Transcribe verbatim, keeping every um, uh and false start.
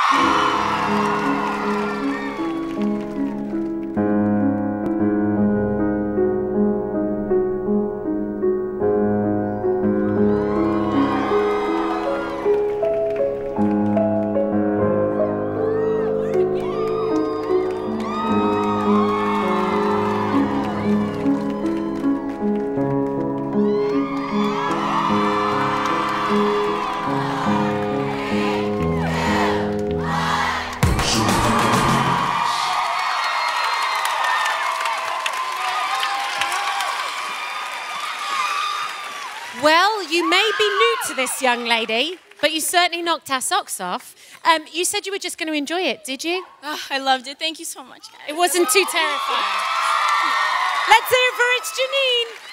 Well, you may be new to this, young lady, but you certainly knocked our socks off. Um, you said you were just going to enjoy it, did you? Oh, I loved it. Thank you so much, guys. It wasn't too terrifying. Let's hear it for it's Jeanine.